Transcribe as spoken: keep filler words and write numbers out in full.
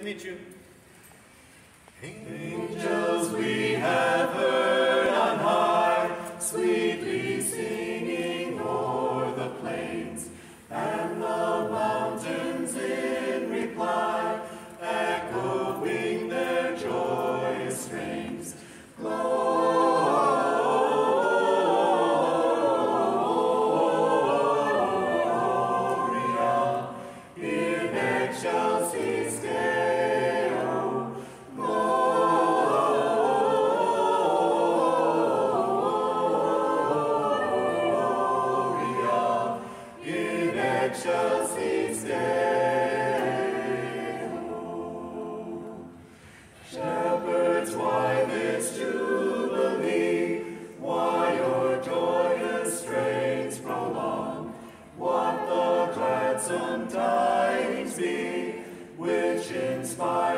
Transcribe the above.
meet you. Angels we have heard on high, sweetly singing o'er the plains, and the mountains in reply, echoing their joyous strains. Gloria, in excelsis Deo, Gloria, in excelsis Deo. Shepherds, why this jubilee? Why your joyous strains prolong? What the gladsome tidings be, which inspire